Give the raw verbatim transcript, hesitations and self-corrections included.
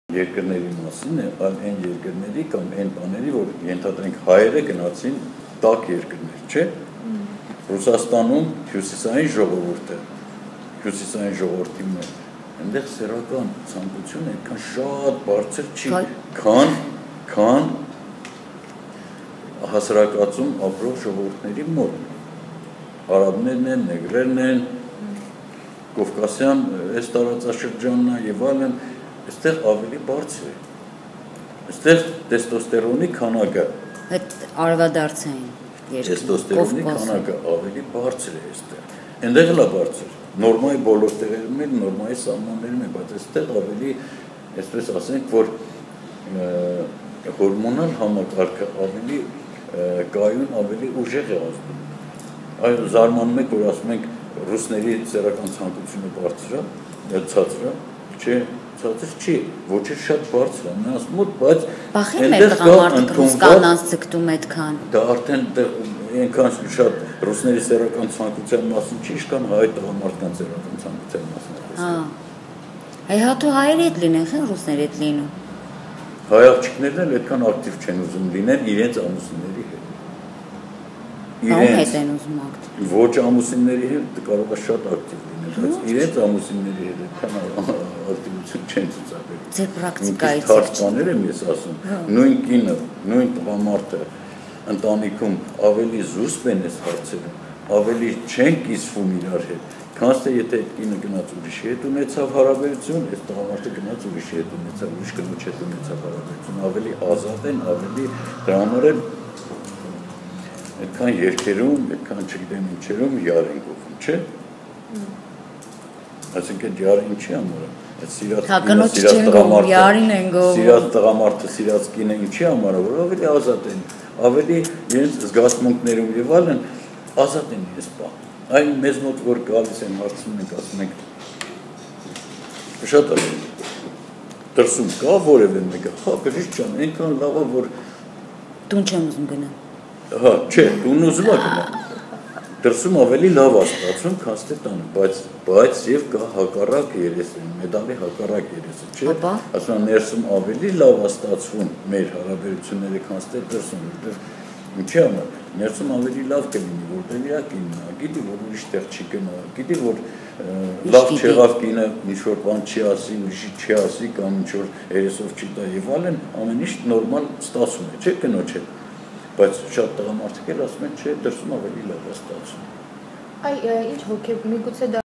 Երկրների մասին է, այլ այն երկրների կամ այն բաների, որ ենթադրենք հայերը գնացին տաք երկրներ, չէ՞։ Ռուսաստանում հյուսիսային ժողովուրդը, հյուսիսային ժողովրդի մեջ, այնտեղ սեռական ցանկությունը այդքան շատ բարձր չի, քան քան հասարակածում ապրող ժողովուրդների մոտ։ Արաբներն են, նեգրերն են, Կովկասյան այս տարածաշրջանն է եւ այլն, այստեղ ավելի բարձր է։ Այստեղ տեստոստերոնի քանակը այդ արևադարձային երկրում տեստոստերոնի քանակը ավելի բարձր է այստեղ։ Այնտեղ էլ է բարձր։ Նորմայի բոլոր տեղերում էլ նորմայի սահմաններում է, բայց այստեղ ավելի, այսպես ասենք, որ հորմոնալ համակարգը ավելի կայուն, ավելի ուժեղ է ազդում։ Այո, զարմանում եք, որ ասում ենք ռուսների սեռական ցանկությունը բարձր է, ցածր է, չէ, ցածր չի, ոչ էլ շատ բարձր է, նրանց մոտ, բայց բախի մեր տղամարդիկ ռուս կանանց ձգտում այդքան։ Դա արդեն այնքան շատ ռուսների սեռական ցանկության մասին չի, ինչքան հայ տղամարդկանց սեռական ցանկության մասին։ Հա։ Հայհատու հայերի հետ լինեն, խեն ռուսների հետ լինում։ Հայ աղջիկներն էլ այդքան ակտիվ չեն ուզում լինել իրենց ամուսինների հետ։ Իրենց հետ են ուզում ակտիվ։ Ոչ ամուսինների հետ կարող է շատ ակտիվ լինել, բայց իրենց ամուսինների հետ այդքան ակտիվություն չեն ցուցաբերում։ Ձեր պրակտիկայից թարգմանել եմ ես ասում, նույն կինը, նույն տղամարդը ընտանիքում ավելի զուսպ են այս հարցերում, ավելի չեն կիսվում իրար հետ, քան թե եթե այդ կինը գնաց ուրիշի հետ ունեցավ հարաբերություն, այս տղամարդը գնաց ուրիշի հետ ունեցավ, ուրիշ կնոջ հետ ունեցավ հարաբերություն, ավելի ազատ են, ավելի դրա համար էլ այդքան երկերում, այդքան չգիտեմ ինչերում յար են գովում, չէ՞։ Այսինքն յարը ինչի համար է։ Այդ սիրած տղամարդը, սիրած տղամարդը, սիրած կինը ինչի համար է, որ ավելի ազատ են, ավելի իրենց զգացմունքներում եւ այլն ազատ են իրենց բան։ Այն մեզ մոտ որ գալիս են հարցնում ենք, ասում ենք շատ է դրսում կա որևէ մեկը, հա բժիշկ ջան, այնքան լավ է որ տուն չեմ ուզում գնալ։ Հա, չէ, տուն ուզում ա գնալ։ Դրսում ավելի լավ է ստացվում, քան թե տանը, բայց բայց եւ կա հակառակ երեսը, մեդալի հակառակ երեսը, չէ՞։ Ասում եմ ներսում ավելի լավ է ստացվում մեր հարաբերությունները, քան թե դրսում, որտեղ ինչի՞ համար, ներսում ավելի լավ կլինի, որտեղ իրա կինն է, գիտի որ ուրիշ տեղ չի գնա, գիտի որ լավ չեղավ կինը ինչ որ բան չի ասի, ուրիշի չի ասի կամ ինչ որ երեսով չի տա եւ այլն, ամեն ինչ նորմալ ստացվում է, չէ՞ կնոջ հետ։ Բայց շատ տղամարդիկ էլ ասում են, չէ, դրսում ավելի լավ է ստացվում։ Այ ինչ հոգեբ, միգուցե դա